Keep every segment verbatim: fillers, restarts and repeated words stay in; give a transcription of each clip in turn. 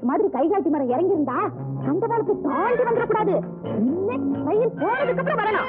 நாளைக்கு மாதிரி கைகாட்டி மரம் இறங்கி இருந்தா அந்த காலத்தை தாண்டி வந்துடக்கூடாது. ரயில் போறதுக்கு அப்புறம் வரணும்.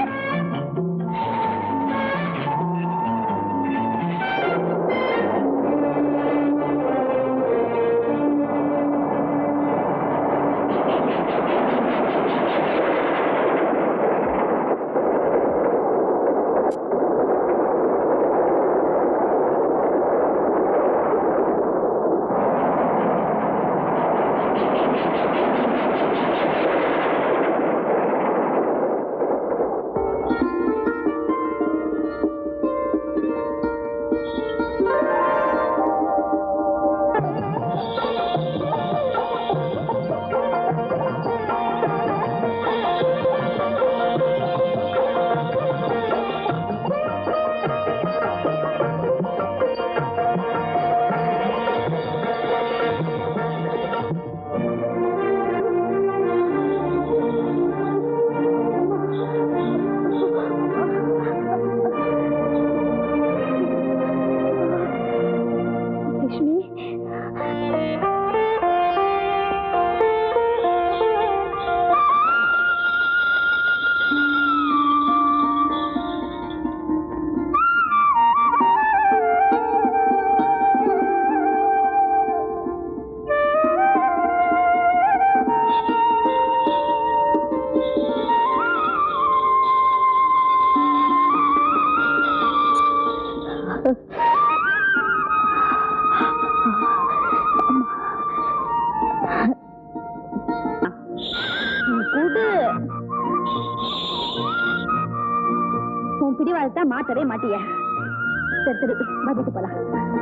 உன் பிடிவாதத்தை மாற்றவே மாட்டிய. சரி சரி வீட்டுக்கு போலாம்.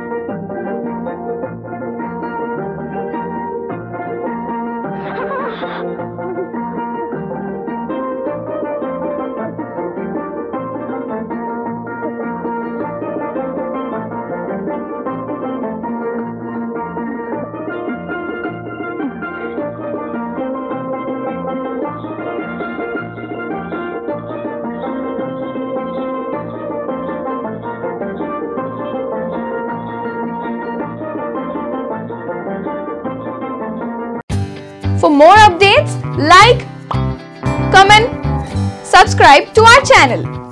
For more updates, like, comment, subscribe to our channel.